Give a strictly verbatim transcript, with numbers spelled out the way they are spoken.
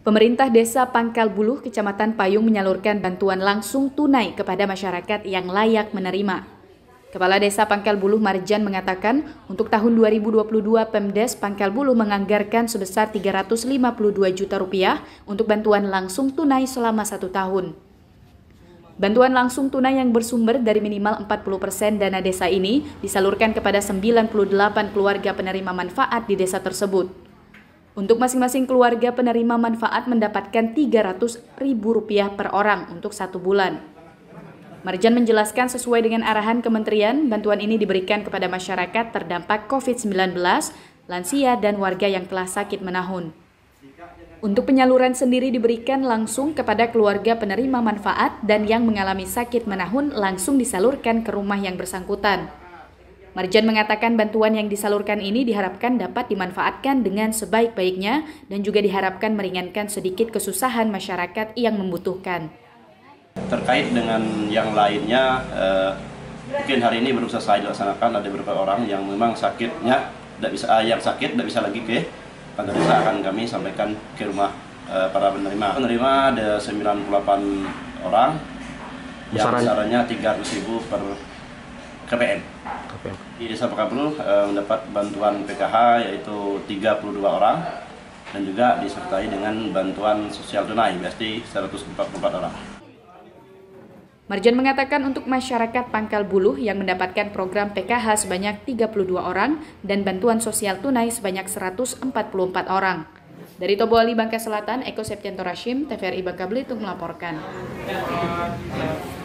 Pemerintah Desa Pangkal Buluh, Kecamatan Payung menyalurkan bantuan langsung tunai kepada masyarakat yang layak menerima. Kepala Desa Pangkal Buluh Marjan mengatakan, untuk tahun dua ribu dua puluh dua Pemdes Pangkal Buluh menganggarkan sebesar tiga ratus lima puluh dua juta rupiah untuk bantuan langsung tunai selama satu tahun. Bantuan langsung tunai yang bersumber dari minimal empat puluh persen dana desa ini disalurkan kepada sembilan puluh delapan keluarga penerima manfaat di desa tersebut. Untuk masing-masing keluarga penerima manfaat mendapatkan tiga ratus ribu rupiah per orang untuk satu bulan. Marjan menjelaskan sesuai dengan arahan kementerian, bantuan ini diberikan kepada masyarakat terdampak covid sembilan belas, lansia, dan warga yang telah sakit menahun. Untuk penyaluran sendiri diberikan langsung kepada keluarga penerima manfaat dan yang mengalami sakit menahun langsung disalurkan ke rumah yang bersangkutan. Marjan mengatakan bantuan yang disalurkan ini diharapkan dapat dimanfaatkan dengan sebaik-baiknya dan juga diharapkan meringankan sedikit kesusahan masyarakat yang membutuhkan. Terkait dengan yang lainnya, eh, mungkin hari ini belum selesai dilaksanakan, ada beberapa orang yang memang sakitnya tidak bisa, eh, yang sakit tidak bisa lagi ke kantor desa, akan kami sampaikan ke rumah eh, para penerima. Penerima ada sembilan puluh delapan orang, yang besarannya tiga ratus ribu per K P M. Di Desa Pangkal Buluh eh, mendapat bantuan P K H yaitu tiga puluh dua orang dan juga disertai dengan bantuan sosial tunai berarti seratus empat puluh empat orang. Marjan mengatakan untuk masyarakat Pangkal Buluh yang mendapatkan program P K H sebanyak tiga puluh dua orang dan bantuan sosial tunai sebanyak seratus empat puluh empat orang. Dari Tobo Ali, Bangka Selatan, Eko Septianto Rashim, T V R I Bangka Belitung melaporkan.